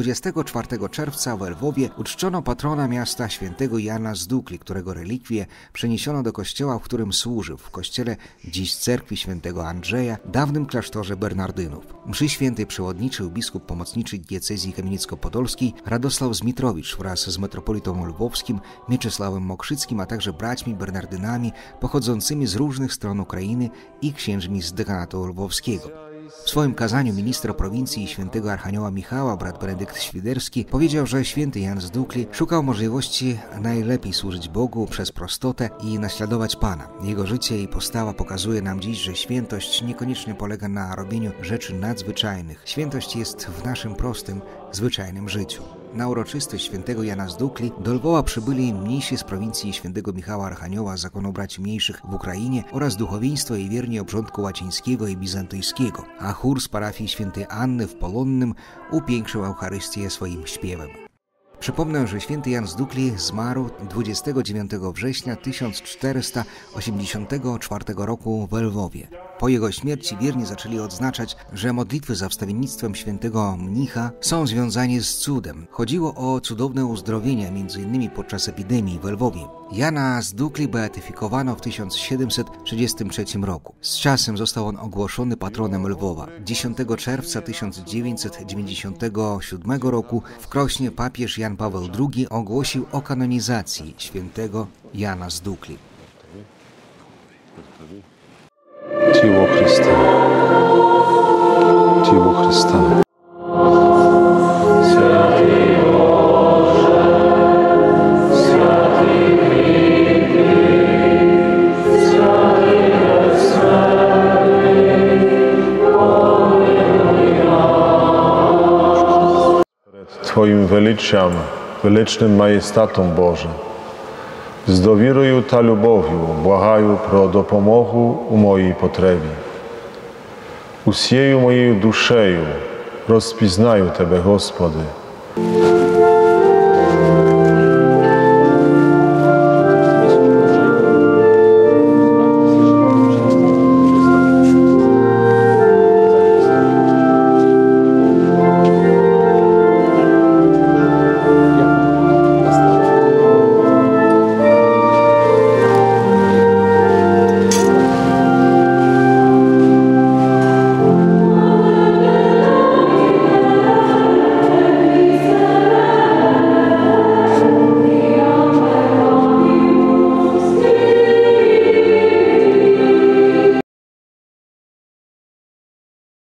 24 czerwca w Lwowie uczczono patrona miasta świętego Jana z Dukli, którego relikwie przeniesiono do kościoła, w którym służył, w kościele dziś cerkwi świętego Andrzeja, dawnym klasztorze Bernardynów. Mszy świętej przewodniczył biskup pomocniczy diecezji kamieniecko-podolskiej Radosław Zmitrowicz wraz z metropolitą lwowskim Mieczysławem Mokrzyckim, a także braćmi Bernardynami pochodzącymi z różnych stron Ukrainy i księżmi z dekanatu lwowskiego. W swoim kazaniu minister prowincji świętego Archanioła Michała, brat Benedykt Świderski, powiedział, że święty Jan z Dukli szukał możliwości najlepiej służyć Bogu przez prostotę i naśladować Pana. Jego życie i postawa pokazuje nam dziś, że świętość niekoniecznie polega na robieniu rzeczy nadzwyczajnych. Świętość jest w naszym prostym, zwyczajnym życiu. Na uroczystość świętego Jana z Dukli do Lwowa przybyli mniejsi z prowincji świętego Michała Archanioła, zakonu braci mniejszych w Ukrainie oraz duchowieństwo i wierni obrządku łacińskiego i bizantyjskiego, a chór z parafii świętej Anny w Polonnym upiększył Eucharystię swoim śpiewem. Przypomnę, że święty Jan z Dukli zmarł 29 września 1484 roku w Lwowie. Po jego śmierci wierni zaczęli odznaczać, że modlitwy za wstawiennictwem świętego mnicha są związane z cudem. Chodziło o cudowne uzdrowienia, m.in. podczas epidemii w Lwowie. Jana z Dukli beatyfikowano w 1733 roku. Z czasem został on ogłoszony patronem Lwowa. 10 czerwca 1997 roku w Krośnie papież Jan Paweł II ogłosił o kanonizacji świętego Jana z Dukli. Dzieło Chrysta. Dzieło Chrysta. Święty Boże, święty Przed Twoim величним majestatom Boże, з довірою та любов'ю благаю про допомогу у моїй потребі. Усією моєю душею розпізнаю Тебе, Господи.